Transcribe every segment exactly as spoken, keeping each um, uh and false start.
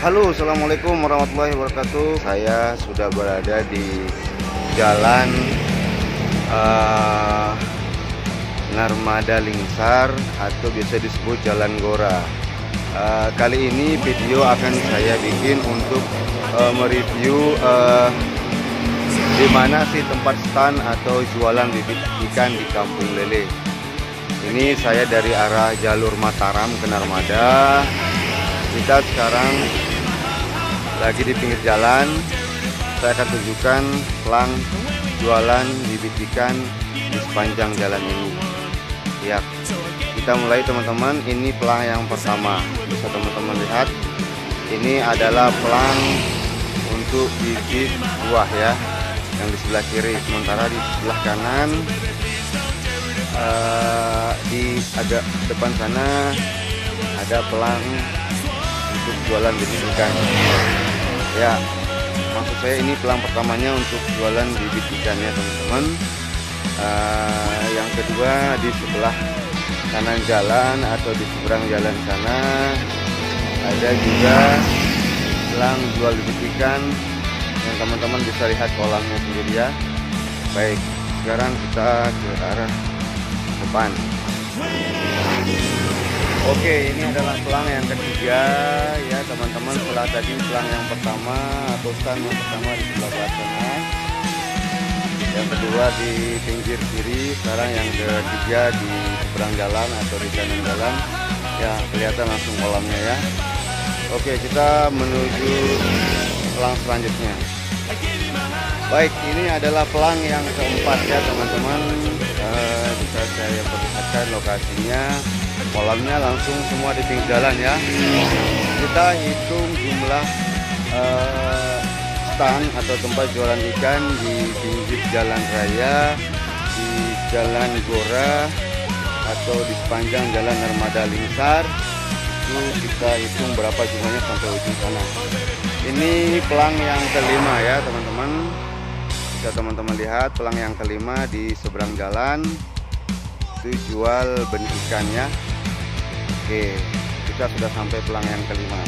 Halo, assalamualaikum warahmatullahi wabarakatuh. Saya sudah berada di jalan uh, Narmada Lingsar atau biasa disebut Jalan Gora. Uh, kali ini video akan saya bikin untuk uh, mereview uh, di mana sih tempat stand atau jualan bibit ikan di Kampung Lele. Ini saya dari arah jalur Mataram ke Narmada. Kita sekarang lagi di pinggir jalan. Saya akan tunjukkan pelang jualan bibit ikan di sepanjang jalan ini. Ya, kita mulai teman-teman. Ini pelang yang pertama. Bisa teman-teman lihat. Ini adalah pelang untuk bibit buah ya, yang di sebelah kiri. Sementara di sebelah kanan, uh, di agak depan sana ada pelang untuk jualan bibit ikan. Ya, maksud saya ini pelang pertamanya untuk jualan bibit ikannya teman-teman. Uh, yang kedua di sebelah kanan jalan atau di seberang jalan sana ada juga pelang jual bibit ikan yang teman-teman bisa lihat kolamnya sendiri ya. Baik, sekarang kita ke arah depan. Oke, ini adalah pelang yang ketiga ya teman-teman. Setelah tadi pelang yang pertama atau stand yang pertama di sebelah barat sana, yang kedua di pinggir kiri, sekarang yang ketiga di seberang jalan atau di kanan jalan ya, kelihatan langsung kolamnya ya. Oke, kita menuju pelang selanjutnya. Baik, ini adalah pelang yang keempat ya teman-teman. Eh, bisa saya perlihatkan lokasinya. Kolamnya langsung semua di pinggir jalan ya. Kita hitung jumlah uh, stand atau tempat jualan ikan di pinggir jalan raya, di Jalan Gora atau di sepanjang Jalan Narmada Lingsar. Itu kita hitung berapa jumlahnya sampai ujung sana. Ini pelang yang kelima ya teman-teman. Bisa teman-teman lihat pelang yang kelima di seberang jalan. Itu jual benih ikannya. Oke, kita sudah sampai pelang yang kelima.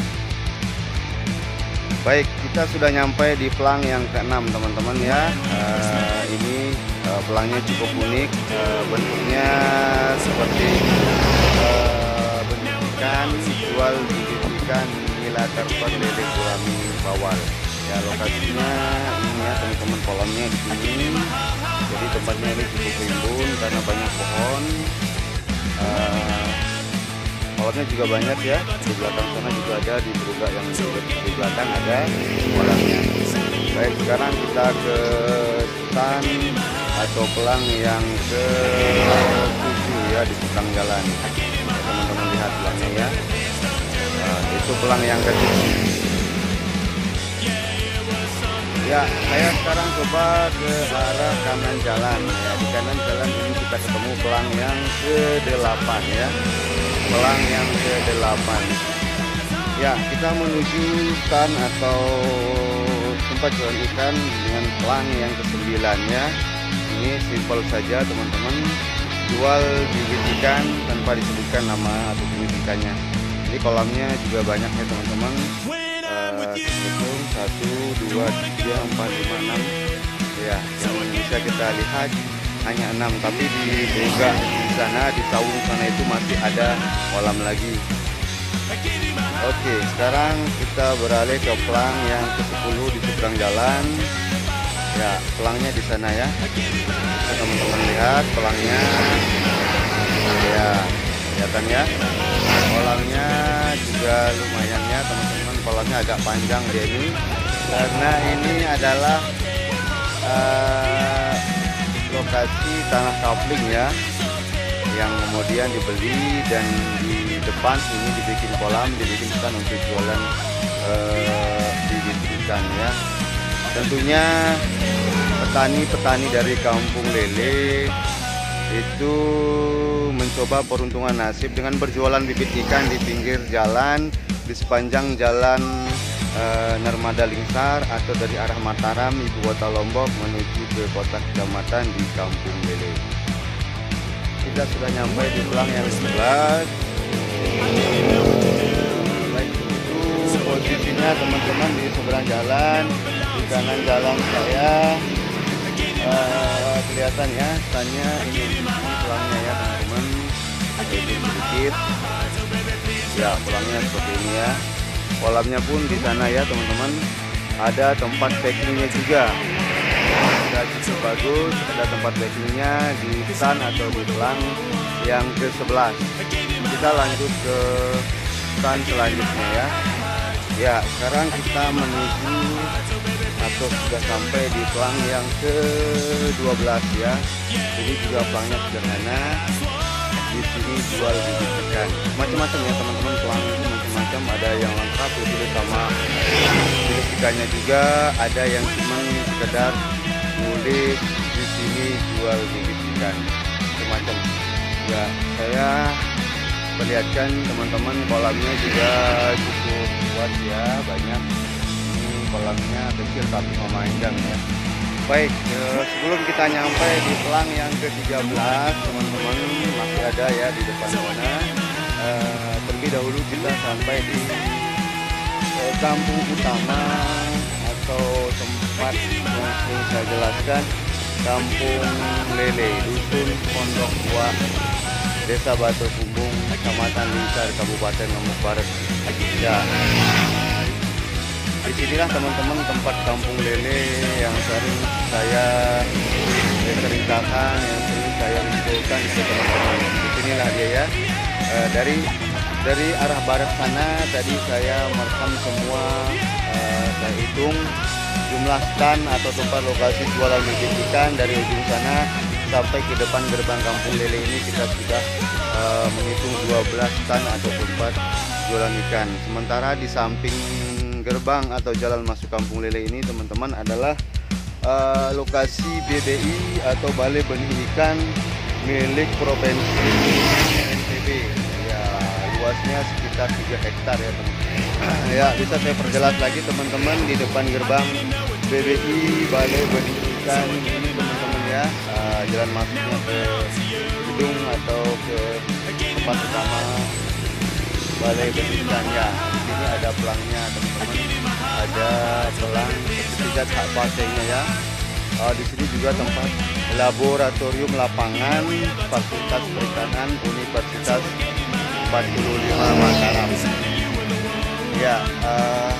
Baik, kita sudah nyampe di pelang yang keenam teman-teman ya. Uh, ini uh, pelangnya cukup unik. Uh, bentuknya seperti uh, benih ikan, jual bibit ikan nila terper lele gurami bawal. Ya, lokasinya ini ya teman-teman, kolamnya di sini. Jadi tempatnya ini cukup rimbun karena banyak pohon. Uh, kolamnya juga banyak ya. Di belakang sana juga ada, di berugak yang di, di belakang ada kolamnya. Baik, sekarang kita ke stand atau pelang yang ke tujuh ya di seberang jalan. Teman-teman lihat pelangnya ya. Nah, itu pelang yang ke tujuh. Ya, saya sekarang coba ke arah kanan jalan ya. Di kanan jalan ini kita ketemu pelang yang ke delapan ya. Pelang yang ke delapan. Ya, kita menuju stand atau tempat jualan ikan dengan pelang yang ke sembilan ya. Ini simpel saja teman-teman. Jual bibit ikan tanpa disebutkan nama atau bibit ikannya. Ini kolamnya juga banyak ya teman-teman. Hitung satu, dua, tiga, empat, lima, enam. Ya, yang bisa kita lihat hanya enam, tapi di berugak di sana, di saung sana itu masih ada kolam lagi. Oke, sekarang kita beralih ke pelang yang ke sepuluh di seberang jalan. Ya, pelangnya di sana ya. Teman-teman lihat pelangnya. Ya, kelihatan ya. Kolamnya juga lumayan ya teman-teman. Kolamnya agak panjang dia ini karena ini adalah uh, lokasi tanah kapling ya, yang kemudian dibeli dan di depan ini dibikin kolam, dibikin stand untuk jualan uh, bibit ikan ya. Tentunya petani-petani dari Kampung Lele itu mencoba peruntungan nasib dengan berjualan bibit ikan di pinggir jalan di sepanjang jalan e, Narmada Lingsar atau dari arah Mataram, ibu kota Lombok, menuju ke kota kecamatan di Kampung Lele. Kita sudah nyampe di pelang yang sebelas. Baik, itu posisinya teman-teman di seberang jalan, di kanan jalan saya uh, kelihatan ya standnya ini, ini pelangnya ya teman-teman, sedikit sedikit ya pelangnya seperti ini ya. Kolamnya pun di sana ya teman-teman, ada tempat packingnya juga, sudah cukup bagus, ada tempat packingnya di stand atau di pelang yang ke sebelas. Kita lanjut ke stand selanjutnya ya. Ya, sekarang kita menuju atau sudah sampai di pelang yang ke dua belas ya. Ini juga pelangnya sederhana. Di sini jual bibit ikan macam-macam ya teman-teman, pelang itu macam-macam, ada yang lengkap lebih sama bibit ikannya juga, ada yang cuma sekedar nulis di sini jual bibit ikan macam-macam ya. Saya perlihatkan teman-teman, kolamnya juga cukup luas ya, banyak. Ini kolamnya kecil tapi memanjang ya. Baik, eh, sebelum kita nyampe di pelang yang ke tiga belas teman-teman, masih ada ya di depan sana. Eh, terlebih dahulu kita sampai di eh, kampung utama atau tempat yang sering saya jelaskan, Kampung Lele, Dusun Pondok Buah, Desa Batu Kumbung, Kecamatan Lingsar, Kabupaten Lombok Barat ya. Disinilah teman-teman tempat Kampung Lele yang sering saya ceritakan, yang sering saya infokan ke teman-teman. Disinilah dia ya. E, dari dari arah barat sana tadi saya merekam semua, e, saya hitung jumlah stand atau tempat lokasi jualan bibit ikan dari ujung sana sampai ke depan gerbang Kampung Lele ini kita sudah e, menghitung dua belas stand atau tempat jualan ikan. Sementara di samping gerbang atau jalan masuk Kampung Lele ini teman-teman adalah uh, lokasi B B I atau Balai Benih Ikan milik Provinsi N T B ya, luasnya sekitar tiga hektar ya teman-teman. Ya, bisa saya perjelas lagi teman-teman, di depan gerbang B B I Balai Benih Ikan ini teman-teman ya, uh, jalan masuknya ke gedung atau ke tempat utama Balai Benih Ikan ya. Di sini ada pelangnya teman-teman, ada pelang sertifikat hak pakainya ya. Uh, di sini juga tempat laboratorium lapangan Fakultas Perikanan Universitas empat puluh lima Mataram. Ya, uh,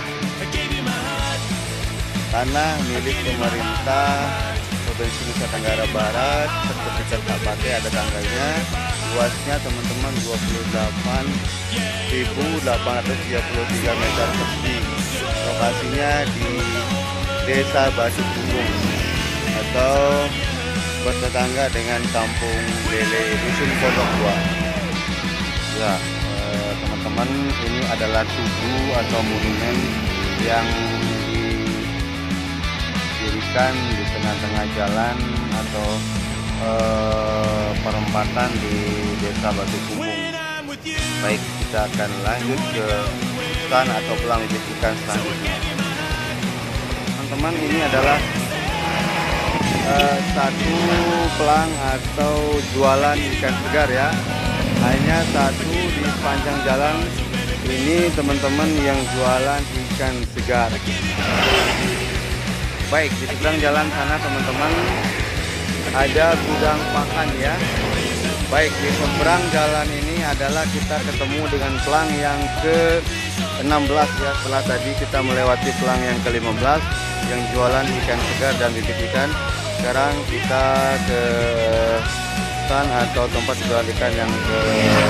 tanah milik pemerintah Provinsi Nusa Tenggara Barat, sertifikat hak pakai ada tanggalnya. Luasnya teman-teman dua puluh delapan ribu delapan ratus tiga puluh tiga meter persegi. Lokasinya di Desa Batu Kumbung atau bertetangga dengan Kampung Lele, Dusun Pondok Buah. Ya, teman-teman, eh, ini adalah tugu atau monumen yang didirikan di tengah-tengah jalan atau Uh, perempatan di Desa Batu Kumbung. Baik, kita akan lanjut ke stand atau pelang bibit ikan selanjutnya. Teman-teman, ini adalah uh, satu pelang atau jualan ikan segar ya. Hanya satu di sepanjang jalan ini teman-teman yang jualan ikan segar. Baik, di seberang jalan sana teman-teman ada gudang pakan ya. Baik, di seberang jalan ini adalah kita ketemu dengan pelang yang ke enam belas ya. Setelah tadi kita melewati pelang yang ke lima belas yang jualan ikan segar dan bibit ikan. Sekarang kita ke stand atau tempat jual ikan yang ke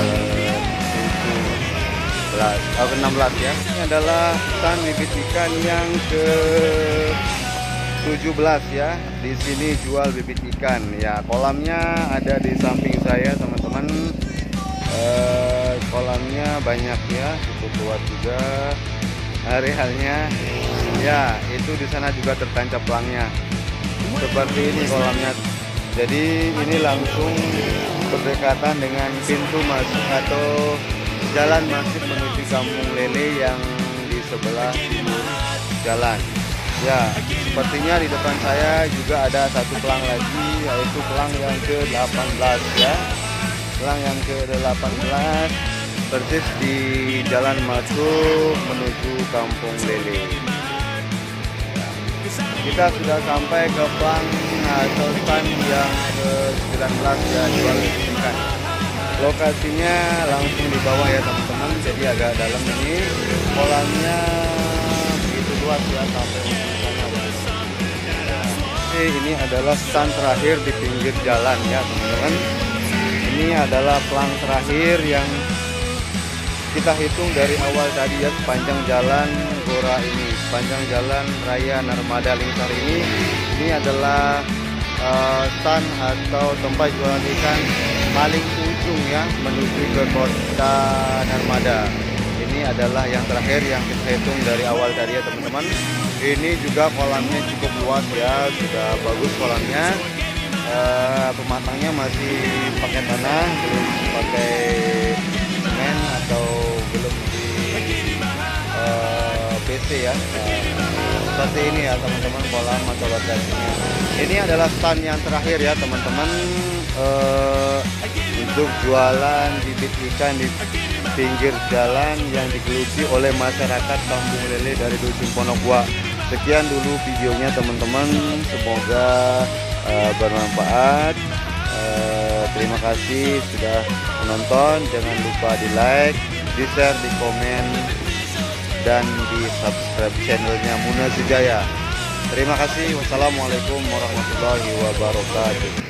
tujuh belas atau ke enam belas ya. Ini adalah stand bibit ikan yang ke tujuh belas ya. Di sini jual bibit ikan ya. Kolamnya ada di samping saya teman-teman. Eh, kolamnya banyak ya, cukup luas juga arealnya ya. Itu di sana juga tertancap pelangnya seperti ini kolamnya. Jadi ini langsung berdekatan dengan pintu masuk atau jalan masuk menuju Kampung Lele yang di sebelah timur jalan. Ya, sepertinya di depan saya juga ada satu pelang lagi, yaitu pelang yang ke delapan belas ya. Pelang yang ke delapan belas persis di Jalan Masuk menuju Kampung Lele. Kita sudah sampai ke plang atau stand yang ke sembilan belas ya, jual ikan. Lokasinya langsung di bawah ya teman-teman, jadi agak dalam ini. Kolamnya begitu luas ya sampai di sana. Oke, ini adalah stand terakhir di pinggir jalan ya teman-teman. Ini adalah plang terakhir yang kita hitung dari awal tadi ya, sepanjang jalan Gora ini, sepanjang jalan Raya Narmada Lingkar ini. Ini adalah uh, stand atau tempat jualan ikan paling ujung ya, menuju ke kota Narmada. Ini adalah yang terakhir yang kita hitung dari awal tadi ya teman-teman. Ini juga kolamnya cukup luas ya, sudah bagus kolamnya. Uh, pematangnya masih pakai tanah, belum pakai semen atau belum di uh, P C ya. Uh, seperti ini ya teman-teman kolam atau lokasinya. Ini adalah stand yang terakhir ya teman-teman, uh, untuk jualan bibit ikan di pinggir jalan yang digeluti oleh masyarakat Kampung Lele dari Dusun Pondok Gua. Sekian dulu videonya teman-teman, semoga uh, bermanfaat. Uh, terima kasih sudah menonton. Jangan lupa di like, di share, di komen, dan di subscribe channelnya Muna Sujaya. Terima kasih. Wassalamualaikum warahmatullahi wabarakatuh.